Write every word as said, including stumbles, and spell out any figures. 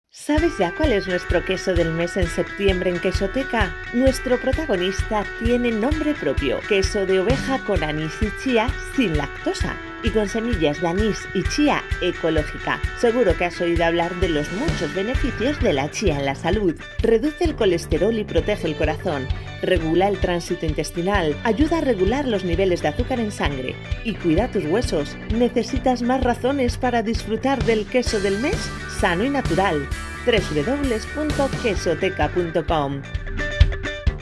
¿Sabes ya cuál es nuestro queso del mes en septiembre en Quesoteca? Nuestro protagonista tiene nombre propio, queso de oveja con anís y chía sin lactosa y con semillas de anís y chía ecológica. Seguro que has oído hablar de los muchos beneficios de la chía en la salud. Reduce el colesterol y protege el corazón, regula el tránsito intestinal, ayuda a regular los niveles de azúcar en sangre y cuida tus huesos. ¿Necesitas más razones para disfrutar del queso del mes? Sano y natural. doble u doble u doble u punto quesoteca punto com